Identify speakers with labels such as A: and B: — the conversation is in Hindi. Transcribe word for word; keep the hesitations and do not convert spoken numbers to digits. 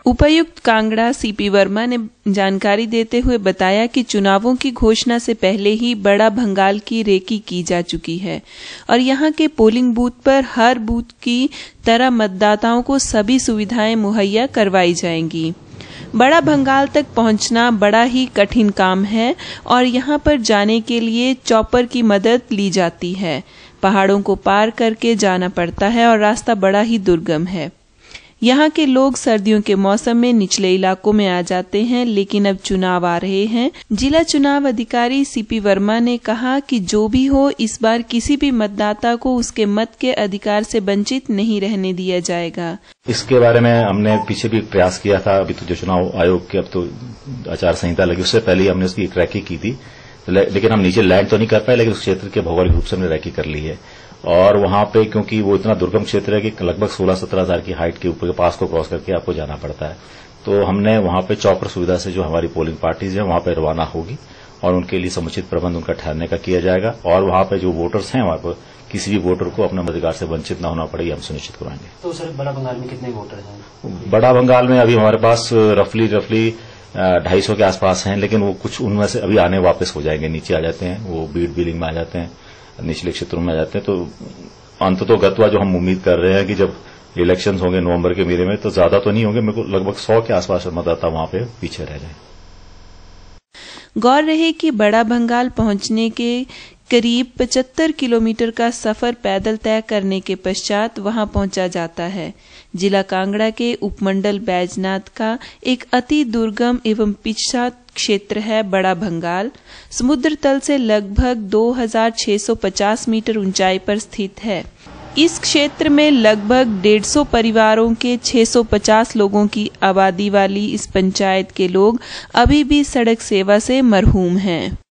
A: उपायुक्त कांगड़ा सीपी वर्मा ने जानकारी देते हुए बताया कि चुनावों की घोषणा से पहले ही बड़ा भंगाल की रेकी की जा चुकी है और यहां के पोलिंग बूथ पर हर बूथ की तरह मतदाताओं को सभी सुविधाएं मुहैया करवाई जाएंगी। बड़ा भंगाल तक पहुंचना बड़ा ही कठिन काम है और यहां पर जाने के लिए चॉपर की मदद ली जाती है। पहाड़ों को पार करके जाना पड़ता है और रास्ता बड़ा ही दुर्गम है। यहाँ के लोग सर्दियों के मौसम में निचले इलाकों में आ जाते हैं, लेकिन अब चुनाव आ रहे हैं। जिला चुनाव अधिकारी सीपी वर्मा ने कहा कि जो भी हो, इस बार किसी भी मतदाता को उसके मत के अधिकार से वंचित नहीं रहने दिया जाएगा।
B: इसके बारे में हमने पीछे भी प्रयास किया था। अभी तो जो चुनाव आयोग की अब तो आचार संहिता लगी, उससे पहले हमने उसकी एक रैकी की थी, लेकिन हम नीचे लैंड तो नहीं कर पाए, लेकिन उस क्षेत्र के भौगोलिक रूप से हमने रैकी कर ली है। और वहां पे क्योंकि वो इतना दुर्गम क्षेत्र है कि लगभग सोलह सत्रह हजार की हाइट के ऊपर के पास को क्रॉस करके आपको जाना पड़ता है, तो हमने वहां पे चॉपर सुविधा से जो हमारी पोलिंग पार्टीज है वहां पे रवाना होगी और उनके लिए समुचित प्रबंध उनका ठहरने का किया जाएगा। और वहां पे जो वोटर्स हैं, वहां पर किसी भी वोटर को अपने मताधिकार से वंचित न होना पड़े, हम सुनिश्चित कराएंगे।
C: तो सर, बड़ा बंगाल में कितने वोटर हैं?
B: बड़ा बंगाल में अभी हमारे पास रफली रफली ढाई सौ के आसपास हैं, लेकिन वो कुछ उनमें से अभी आने वापस हो जाएंगे, नीचे आ जाते हैं, वो बीट बिलिंग में आ जाते हैं, निचले क्षेत्रों में आ जाते हैं। तो अंततः गत्वा जो हम उम्मीद कर रहे हैं कि जब इलेक्शन होंगे नवंबर के महीने में, तो ज्यादा तो नहीं होंगे, मेरे को लगभग सौ के आसपास मतदाता वहां पे पीछे रह जाए।
A: गौर रहे कि बड़ा भंगाल पहुंचने के करीब पचहत्तर किलोमीटर का सफर पैदल तय करने के पश्चात वहां पहुंचा जाता है। जिला कांगड़ा के उपमंडल बैजनाथ का एक अति दुर्गम एवं पिछड़ा क्षेत्र है बड़ा भंगाल। समुद्र तल से लगभग दो हजार छह सौ पचास मीटर ऊंचाई पर स्थित है। इस क्षेत्र में लगभग डेढ़ सौ परिवारों के छह सौ पचास लोगों की आबादी वाली इस पंचायत के लोग अभी भी सड़क सेवा से मरहूम हैं।